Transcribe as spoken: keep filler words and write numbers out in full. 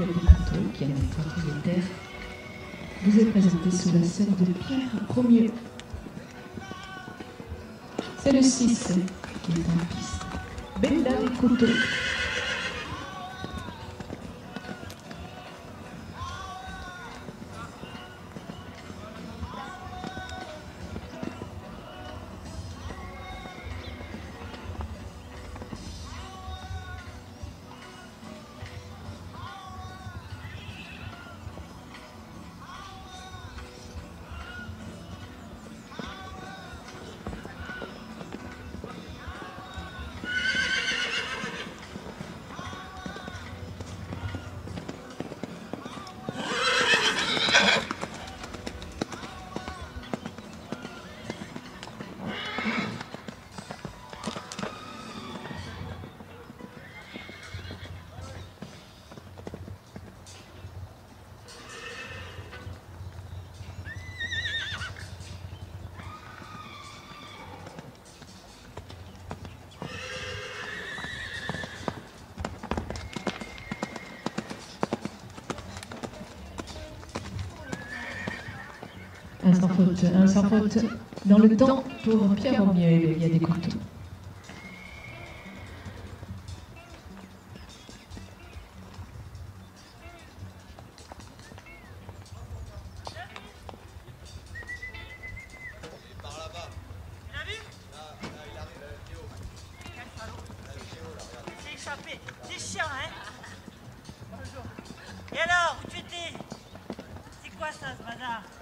avec des couteaux, qui est un propriétaire, vous est présenté sous la scène de Pierre Romieux. C'est le six qui est en piste. Bella des couteaux. Un sans faute, un sans faute dans le temps pour Pierre Romieux, il y a des couteaux. Par là-bas. Tu l'as vu? Là, là, il arrive, euh, Théo. Quel salaud. Là, Théo, là, regarde. Il s'est échappé. C'est chiant, hein? Bonjour. Et alors, où tu étais? C'est quoi ça, ce bazar?